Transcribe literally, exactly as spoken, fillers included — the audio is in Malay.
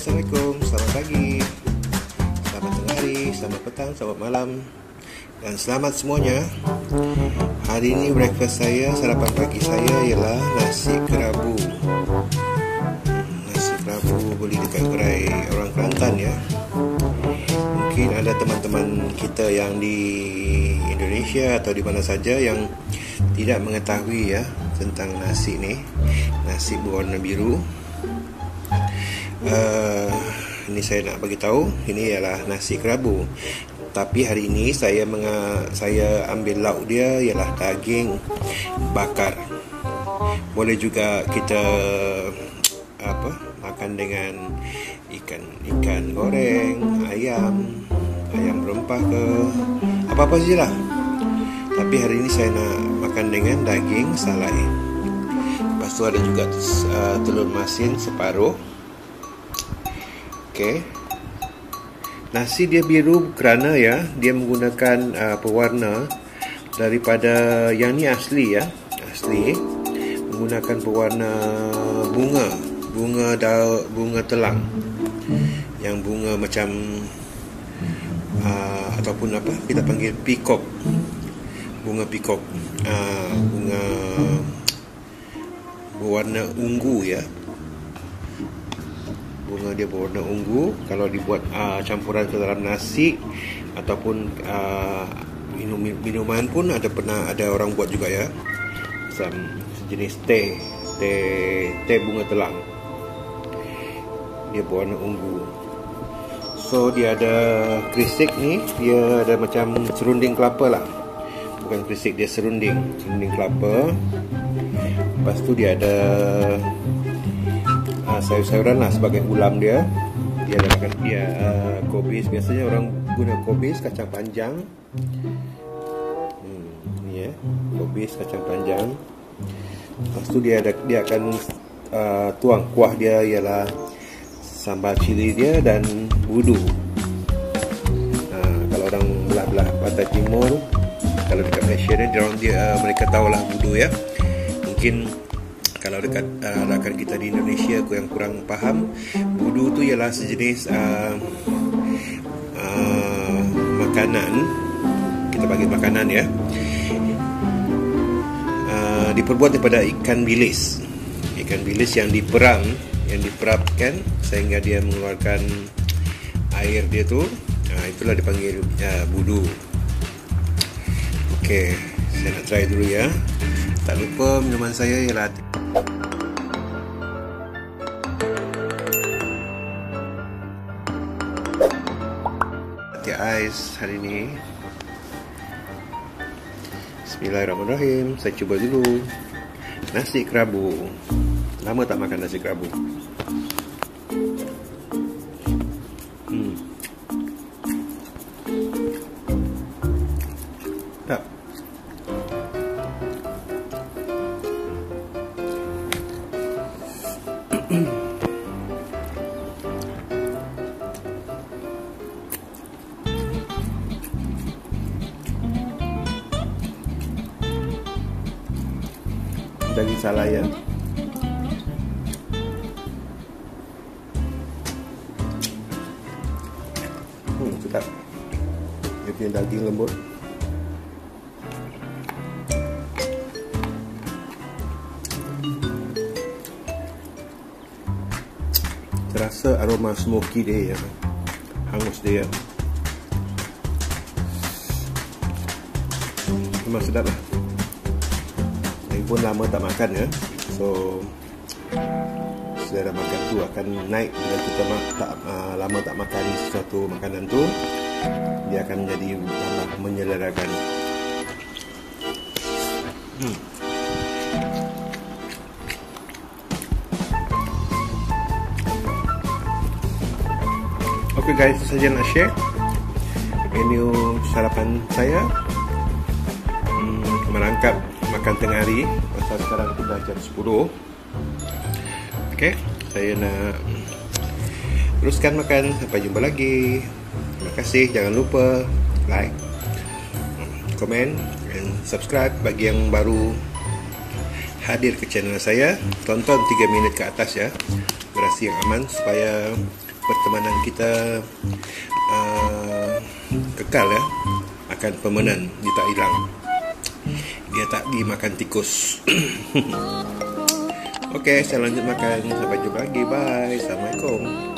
Assalamualaikum, selamat pagi, selamat tengah hari, selamat petang, selamat malam, dan selamat semuanya. Hari ini breakfast saya, sarapan pagi saya ialah nasi kerabu. Nasi kerabu beli dekat gerai orang Kelantan ya. Mungkin ada teman-teman kita yang di Indonesia atau di mana saja yang tidak mengetahui ya tentang nasi ni. Nasi berwarna biru. Uh, ini saya nak bagi tahu, ini ialah nasi kerabu. Tapi hari ini saya menga, saya ambil lauk dia ialah daging bakar. Boleh juga kita apa makan dengan ikan ikan goreng, ayam, ayam berempah ke apa-apa sajalah. Tapi hari ini saya nak makan dengan daging salai. Lepas tu ada juga uh, telur masin separuh. Okey. Nasi dia biru kerana ya dia menggunakan uh, pewarna daripada yang ni asli ya, asli menggunakan pewarna bunga, bunga da, bunga telang. Yang bunga macam uh, ataupun apa kita panggil peacock. Bunga peacock. Uh, bunga berwarna ungu ya. Bunga dia berwarna ungu. Kalau dibuat uh, campuran ke dalam nasi ataupun uh, minum, minuman pun ada pernah ada orang buat juga ya. Macam sejenis teh, teh teh bunga telang. Dia berwarna ungu. So dia ada krisik ni, dia ada macam serunding kelapa lah. Bukan krisik, dia serunding, serunding kelapa. Lepas tu dia ada Uh, sayur-sayuran lah sebagai ulam dia. Dia ada makan dia uh, kobis. Biasanya orang guna kobis, kacang panjang. Hmm, ni ya, kobis, kacang panjang. Lepas tu dia ada dia akan uh, tuang kuah dia ialah sambal cili dia dan budu. Uh, kalau orang belah-belah pantai timur, kalau dekat Malaysia ni, dia orang dia uh, mereka tahulah budu ya. Mungkin kalau dekat uh, rakan kita di Indonesia yang kurang faham, budu tu ialah sejenis uh, uh, makanan, kita panggil makanan ya, uh, diperbuat daripada ikan bilis. Ikan bilis yang diperang, yang diperapkan sehingga dia mengeluarkan air dia tu, uh, itulah dipanggil uh, budu. Okey, saya nak try dulu ya. Tak lupa minuman saya ialah teh ais hari ini. Bismillahirrahmanirrahim. Saya cuba dulu nasi kerabu. Lama tak makan nasi kerabu. Hmm. Tak. Daging salai ya. Hmm, sedap. Dia punya daging lembut. Terasa aroma smoky dia ya. Hangus dia. Memang sedap lah. Pun lama tak makan ya. So selera makan tu akan naik bila kita tak uh, lama tak makan sesuatu makanan tu, dia akan menjadi tambah menyelerakan. Hmm. Okay guys, itu saja nak share menu sarapan saya. hmm, Merangkap makan tengah hari. Pasal sekarang sudah jam sepuluh. Okey, saya nak teruskan makan. Sampai jumpa lagi. Terima kasih. Jangan lupa like, komen dan subscribe bagi yang baru hadir ke channel saya. Tonton tiga minit ke atas ya. Durasi yang aman supaya pertemanan kita uh, kekal ya, akan permanen, dia tak hilang, dia tak dimakan tikus. Okey, saya lanjut makan. Sampai jumpa lagi. Bye. Assalamualaikum.